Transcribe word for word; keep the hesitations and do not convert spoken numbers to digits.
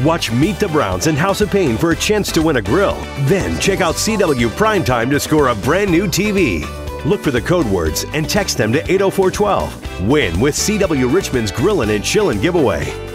Watch Meet the Browns and House of Pain for a chance to win a grill. Then check out C W Primetime to score a brand new T V. Look for the code words and text them to eight oh four one two. Win with C W Richmond's Grillin and Chillin giveaway.